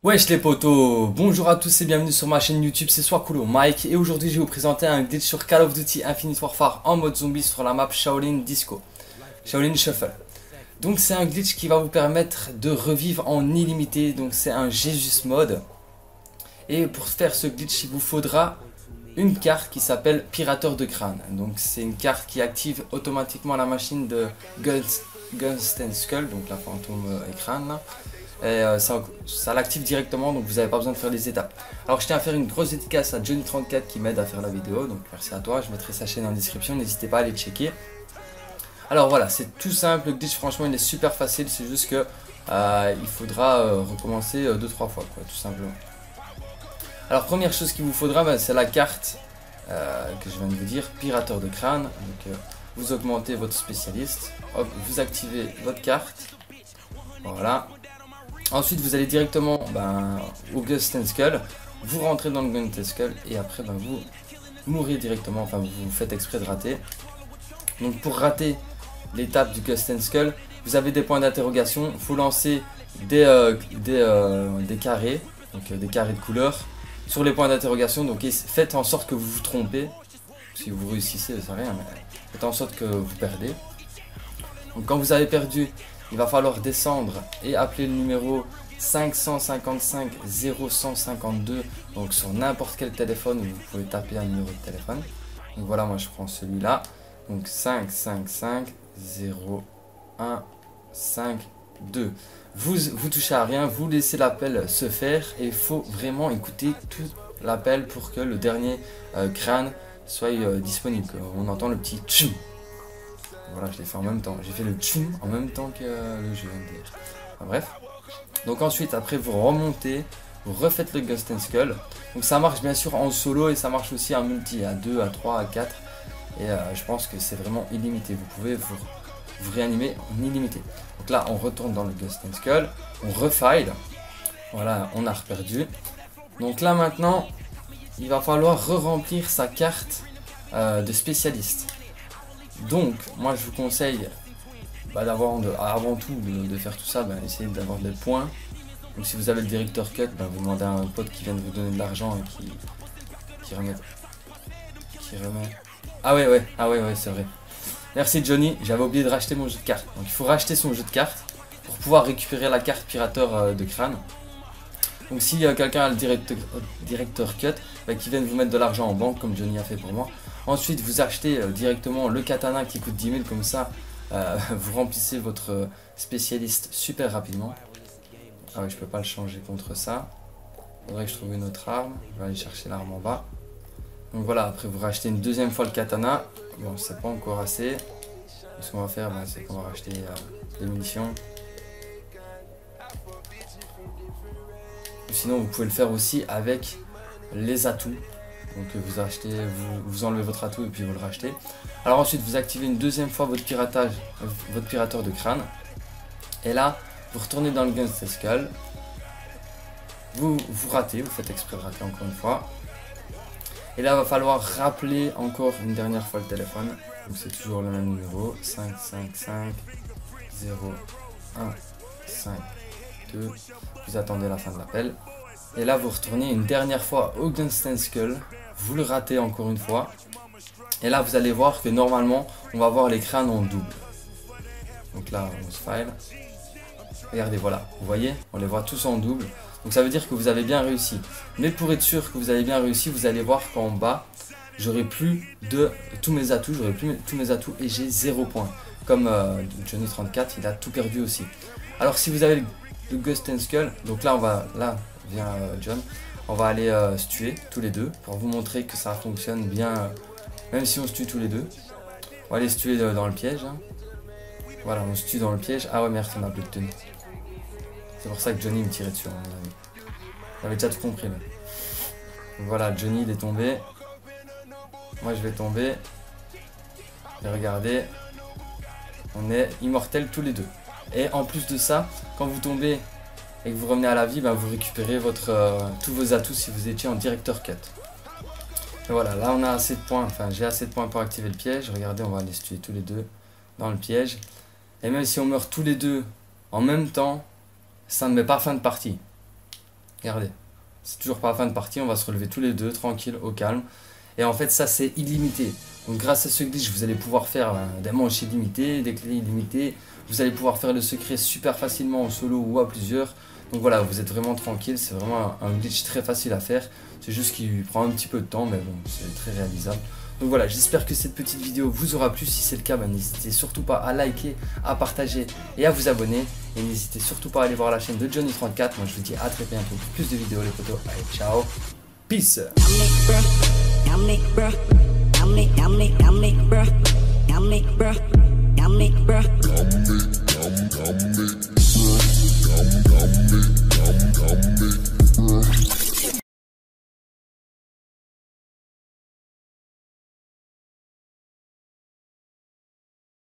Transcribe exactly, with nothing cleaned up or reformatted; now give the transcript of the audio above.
Wesh les potos, bonjour à tous et bienvenue sur ma chaîne YouTube, c'est Swakulo Mike et aujourd'hui je vais vous présenter un glitch sur Call of Duty Infinite Warfare en mode zombie sur la map Shaolin Disco, Shaolin Shuffle. Donc c'est un glitch qui va vous permettre de revivre en illimité, donc c'est un Jesus mode. Et pour faire ce glitch il vous faudra une carte qui s'appelle Pirateur de crâne. Donc c'est une carte qui active automatiquement la machine de Ghost, Ghost and Skull, donc la fantôme et crâne là. Et euh, ça, ça l'active directement, donc vous n'avez pas besoin de faire des étapes. Alors je tiens à faire une grosse dédicace à Johnny trente-quatre qui m'aide à faire la vidéo, donc merci à toi, je mettrai sa chaîne en description, n'hésitez pas à aller checker. Alors voilà, c'est tout simple, le glitch franchement il est super facile, c'est juste que euh, il faudra euh, recommencer deux trois fois quoi, tout simplement. Alors première chose qu'il vous faudra, bah, c'est la carte euh, que je viens de vous dire, Pirateur de crâne. Donc euh, vous augmentez votre spécialiste, hop, vous activez votre carte, voilà. Ensuite, vous allez directement ben, au Ghost and Skull, vous rentrez dans le Ghost and Skull et après ben, vous mourrez directement, enfin vous, vous faites exprès de rater. Donc pour rater l'étape du Ghost and Skull, vous avez des points d'interrogation, il faut lancer des, euh, des, euh, des carrés, donc euh, des carrés de couleur sur les points d'interrogation. Donc faites en sorte que vous vous trompez, si vous réussissez, ça rien, mais faites en sorte que vous perdez. Donc quand vous avez perdu, il va falloir descendre et appeler le numéro cinq cent cinquante-cinq zéro cent cinquante-deux, donc sur n'importe quel téléphone, vous pouvez taper un numéro de téléphone. Donc voilà, moi je prends celui-là, donc cinq cent cinquante-cinq zéro un cinquante-deux. Vous vous touchez à rien, vous laissez l'appel se faire et il faut vraiment écouter tout l'appel pour que le dernier euh, crâne soit euh, disponible. On entend le petit tchoum. Voilà, je l'ai fait en même temps. J'ai fait le tchoum en même temps que euh, le jeu. Enfin, bref. Donc ensuite, après, vous remontez, vous refaites le Ghost and Skull. Donc ça marche bien sûr en solo et ça marche aussi en multi, à deux, à trois, à quatre. Et euh, je pense que c'est vraiment illimité. Vous pouvez vous, vous réanimer en illimité. Donc là, on retourne dans le Ghost and Skull. On refile. Voilà, on a reperdu. Donc là maintenant, il va falloir re-remplir sa carte euh, de spécialiste. Donc, moi je vous conseille bah, d'avoir avant tout de, de faire tout ça, bah, essayez d'avoir des points. Donc si vous avez le directeur cut, bah, vous demandez à un pote qui vient de vous donner de l'argent et qui, qui remet. Qui remet. Ah ouais ouais, ah ouais ouais c'est vrai. Merci Johnny, j'avais oublié de racheter mon jeu de cartes. Donc il faut racheter son jeu de cartes pour pouvoir récupérer la carte pirateur euh, de crâne. Donc si euh, quelqu'un a le directeur, euh, directeur cut, bah, qui vient de vous mettre de l'argent en banque comme Johnny a fait pour moi. Ensuite, vous achetez euh, directement le katana qui coûte dix mille, comme ça, euh, vous remplissez votre euh, spécialiste super rapidement. Ah ouais, je peux pas le changer contre ça. Il faudrait que je trouve une autre arme. Je vais aller chercher l'arme en bas. Donc voilà, après vous rachetez une deuxième fois le katana. Bon, c'est pas encore assez. Ce qu'on va faire, bah, c'est qu'on va racheter euh, des munitions. Sinon, vous pouvez le faire aussi avec les atouts. Donc vous achetez, vous, vous enlevez votre atout et puis vous le rachetez. Alors ensuite vous activez une deuxième fois votre piratage, votre pirateur de crâne. Et là, vous retournez dans le Ghost and Skull. Vous, vous ratez, vous faites exprès de rater encore une fois. Et là, il va falloir rappeler encore une dernière fois le téléphone. Donc c'est toujours le même numéro, cinq cinq cinq zéro un cinq deux. Vous attendez la fin de l'appel. Et là, vous retournez une dernière fois au Ghost and Skull. Vous le ratez encore une fois. Et là, vous allez voir que normalement, on va voir les crânes en double. Donc là, on se file. Regardez, voilà. Vous voyez, on les voit tous en double. Donc ça veut dire que vous avez bien réussi. Mais pour être sûr que vous avez bien réussi, vous allez voir qu'en bas, j'aurai plus de tous mes atouts. J'aurai plus tous mes atouts et j'ai zéro point. Comme euh, Johnny trente-quatre, il a tout perdu aussi. Alors si vous avez le Ghost and Skull, donc là, on va... Là, vient euh, John. On va aller euh, se tuer tous les deux pour vous montrer que ça fonctionne bien, euh, même si on se tue tous les deux. On va aller se tuer euh, dans le piège. Hein. Voilà, on se tue dans le piège. Ah ouais, merde, on a plus de tenue. C'est pour ça que Johnny me tirait dessus, à mon avis. J'avais déjà tout compris là. Donc, voilà, Johnny il est tombé. Moi je vais tomber. Et regardez, on est immortels tous les deux. Et en plus de ça, quand vous tombez et que vous revenez à la vie, ben vous récupérez votre, euh, tous vos atouts si vous étiez en directeur cut. Et voilà, là on a assez de points, enfin j'ai assez de points pour activer le piège. Regardez, on va aller se tuer tous les deux dans le piège. Et même si on meurt tous les deux en même temps, ça ne met pas fin de partie. Regardez, c'est toujours pas la fin de partie, on va se relever tous les deux, tranquille, au calme. Et en fait ça c'est illimité. Donc grâce à ce glitch vous allez pouvoir faire euh, des manches illimitées, des clés illimitées. Vous allez pouvoir faire le secret super facilement en solo ou à plusieurs. Donc voilà, vous êtes vraiment tranquille, c'est vraiment un, un glitch très facile à faire. C'est juste qu'il prend un petit peu de temps, mais bon, c'est très réalisable. Donc voilà, j'espère que cette petite vidéo vous aura plu. Si c'est le cas, ben, n'hésitez surtout pas à liker, à partager et à vous abonner. Et n'hésitez surtout pas à aller voir la chaîne de Johnny trente-quatre. Moi je vous dis à très bientôt pour plus de vidéos les potos. Allez, ciao, peace. I'm